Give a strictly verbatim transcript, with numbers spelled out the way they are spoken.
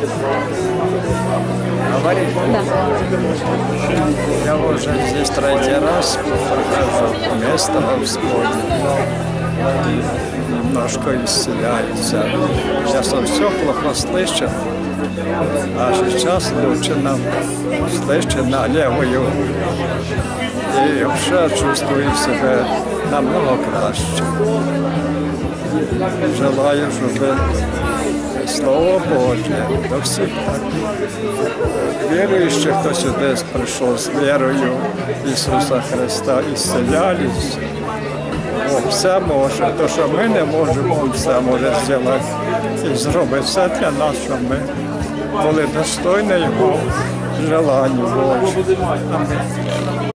Говорить? Да. Я уже здесь третий раз прохожу место во всходе. Немножко исцеляется. Сейчас он все плохо слышит, а сейчас лучше нам слышит на левую. И вообще чувствую себя намного краще. Желаю, чтобы Слово Божье до всіх віруючих, хто сюди прийшов з вірою Ісуса Христа, ісцелялись. Бог все може, то, що ми не можемо, Він все може зробити. І зробить все для нас, щоб ми були достойні Його желань Божих. Амінь.